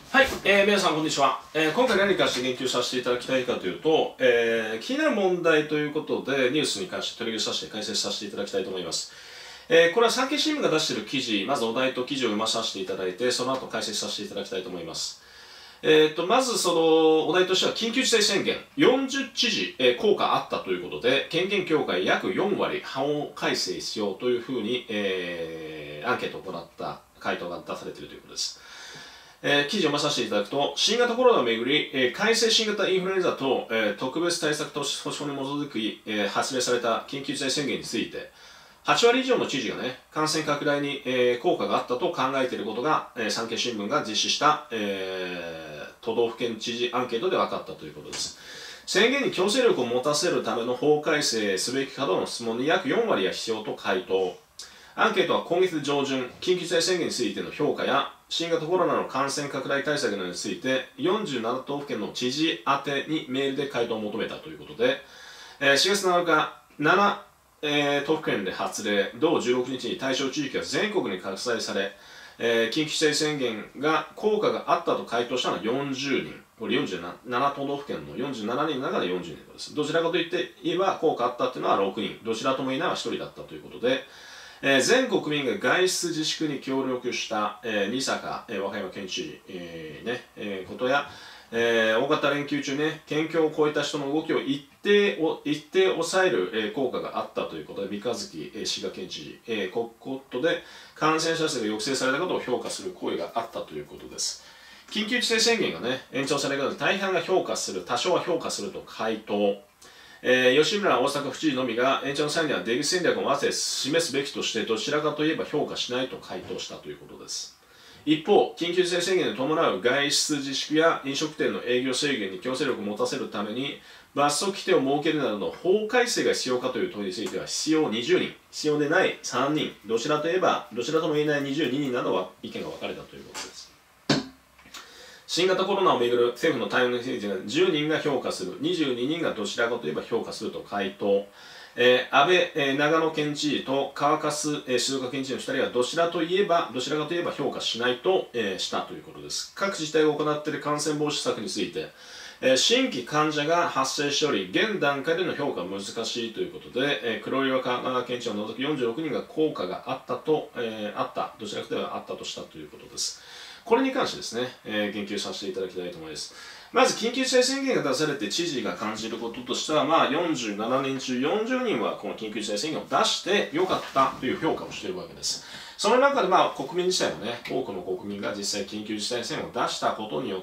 はい、皆さんこんにちは。今回何かして言及させていただきたいかというと、気になる問題ということでニュースに関して取り上げさせて解説させていただきたいと思います。これは産経新聞が出している記事、まずお題と記事を読まさせていただいて、その後解説させていただきたいと思います。まずそのお題としては緊急事態宣言40知事、効果あったということで、権限強化約4割法改正必要というふうに、アンケートを行った回答が出されているということです。記事を読まさせていただくと、新型コロナをめぐり、改正新型インフルエンザと、特別対策措置法に基づき、発令された緊急事態宣言について、8割以上の知事がね、感染拡大に、効果があったと考えていることが、産経新聞が実施した、都道府県知事アンケートで分かったということです。宣言に強制力を持たせるための法改正すべきかどうかの質問に約4割が必要と回答。アンケートは今月上旬、緊急事態宣言についての評価や、新型コロナの感染拡大対策などについて、47都府県の知事宛てにメールで回答を求めたということで、4月7日、7、都府県で発令、同16日に対象地域が全国に拡大され、緊急事態宣言が効果があったと回答したのは40人。これ47都道府県の47人の中で40人です。どちらかといって言えば効果あったというのは6人。どちらとも言えないは1人だったということで、全国民が外出自粛に協力した、仁坂、和歌山県知事、ことや、大型連休中ね、県境を越えた人の動きを一定抑える、効果があったということで、三日月、滋賀県知事、ことで感染者数が抑制されたことを評価する声があったということです。緊急事態宣言がね、延長されるので大半が評価する、多少は評価すると回答。吉村大阪府知事のみが延長の際には出口戦略を合わせ示すべきとしてどちらかといえば評価しないと回答したということです。一方、緊急事態宣言に伴う外出自粛や飲食店の営業制限に強制力を持たせるために罰則規定を設けるなどの法改正が必要かという問いについては必要20人、必要でない3人、どちらとも言えない22人などは意見が分かれたということです。新型コロナをめぐる政府の対応について10人が評価する、22人がどちらかといえば評価すると回答。安倍、長野県知事と川勝、静岡県知事の2人はどちらかといえば評価しないと、したということです。各自治体が行っている感染防止策について、新規患者が発生しており、現段階での評価は難しいということで、黒岩川県知事を除く46人が効果があったと、どちらかといえばあったとしたということです。これに関してですね、言及させていただきたいと思います。まず、緊急事態宣言が出されて知事が感じることとしては、47人中40人はこの緊急事態宣言を出してよかったという評価をしているわけです。その中で国民自体もね、多くの国民が実際緊急事態宣言を出したことによって、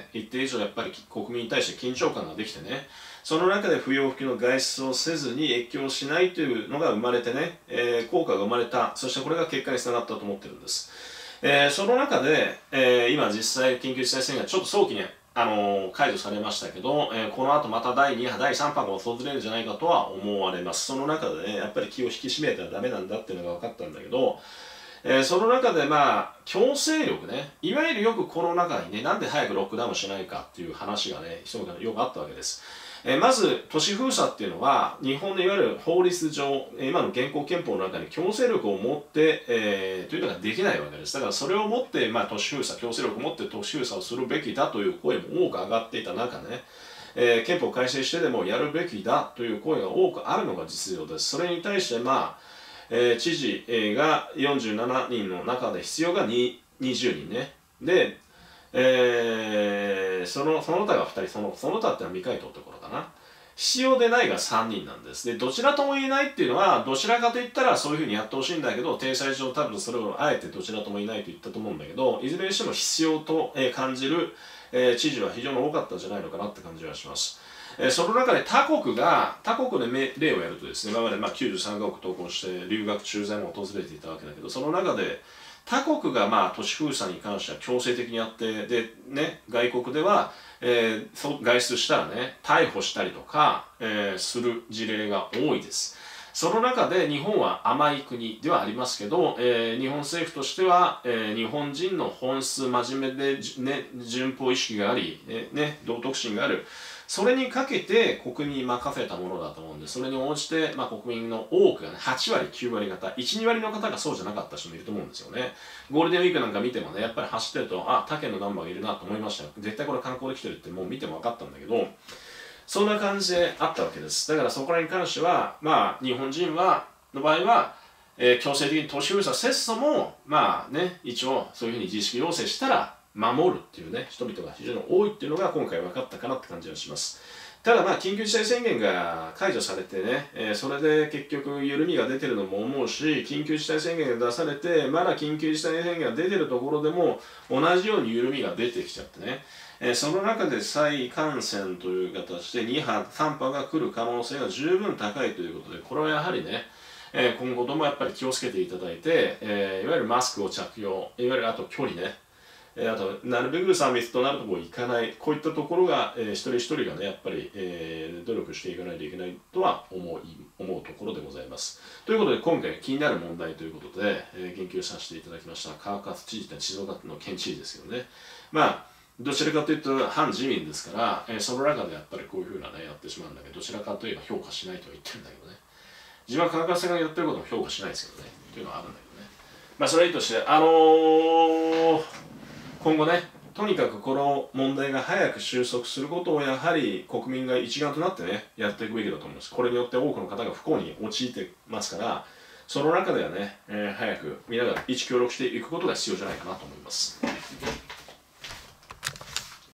一定以上やっぱり国民に対して緊張感ができてね、その中で不要不急の外出をせずに越境しないというのが生まれてね、効果が生まれた、そしてこれが結果につながったと思っているんです。その中で、今実際緊急事態宣言がちょっと早期に解除されましたけど、この後また第2波、第3波が訪れるんじゃないかとは思われます。その中でね、やっぱり気を引き締めたらダメなんだっていうのが分かったんだけど、その中で強制力ね、いわゆるよくコロナ禍にね、なんで早くロックダウンしないかっていう話がね、人々からよくあったわけです。まず、都市封鎖っていうのは、日本のいわゆる法律上、今の現行憲法の中に強制力を持って、というのができないわけです。だからそれをもって、都市封鎖、強制力を持って都市封鎖をするべきだという声も多く上がっていた中ね、憲法改正してでもやるべきだという声が多くあるのが実情です。それに対して、知事が47人の中で必要が20人ね。で、その他が2人、その他ってのは未回答ってことかな。必要でないが3人なんです。で、どちらとも言えないっていうのは、どちらかといったらそういうふうにやってほしいんだけど、体裁上多分それをあえてどちらとも言えないと言ったと思うんだけど、いずれにしても必要と感じる知事は非常に多かったんじゃないのかなって感じがします。その中で他国で例をやるとですね、今まで93カ国渡航して留学駐在も訪れていたわけだけど、その中で他国が都市封鎖に関しては強制的にやって、でね、外国では、外出したらね、逮捕したりとか、する事例が多いです。その中で日本は甘い国ではありますけど、日本政府としては、日本人の本質、真面目で、ね、順法意識があり、道徳心があるそれにかけて国民に任せたものだと思うんで、それに応じて、国民の多くがね、8割、9割方、1、2割の方がそうじゃなかった人もいると思うんですよね。ゴールデンウィークなんか見てもね、やっぱり走ってると、あ、他県のナンバーがいるなと思いましたよ。絶対これ観光で来てるってもう見ても分かったんだけど、そんな感じであったわけです。だからそこらに関しては、日本人の場合は、強制的に都市封鎖せっそも、一応そういうふうに自粛要請したら守るっていうね、人々が非常に多いっていうのが今回分かったかなって感じがします。ただ緊急事態宣言が解除されてね、それで結局緩みが出てるのも思うし、緊急事態宣言が出されて、まだ緊急事態宣言が出てるところでも同じように緩みが出てきちゃってね、その中で再感染という形で2波、3波が来る可能性が十分高いということで、これはやはりね、今後ともやっぱり気をつけていただいて、いわゆるマスクを着用、いわゆるあと距離ね、あとなるべく3密となるところ行かない、こういったところが、一人一人がねやっぱり、努力していかないといけないとは思うところでございます。ということで今回気になる問題ということで、言及させていただきました。川勝知事って静岡の県知事ですよね。どちらかというと反自民ですから、その中でやっぱりこういうふうなねやってしまうんだけど、どちらかといえば評価しないとは言ってるんだけどね。自分は川勝さんがやってることも評価しないですけどねというのはあるんだけどね。それいいとして今後ね、とにかくこの問題が早く収束することをやはり国民が一丸となってね、やっていくべきだと思います。これによって多くの方が不幸に陥ってますから、その中ではね、早く皆が一致協力していくことが必要じゃないかなと思います。